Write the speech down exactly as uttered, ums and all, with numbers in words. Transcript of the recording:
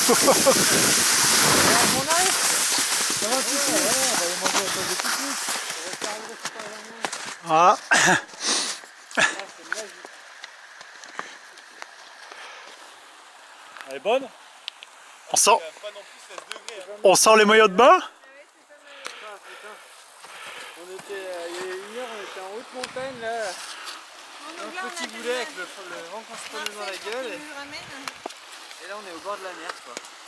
On arrive. Ça va tout de suite. On va aller manger à cause de pique-nique. On va faire un gros super à Voilà. Elle est bonne. On sent, on sent les maillots de bain. On était, euh, il y a une heure, on était en haute montagne là. Un petit boulet avec le, le vent qu'on se prenait dans la gueule. Et, et là on est au bord de la mer quoi.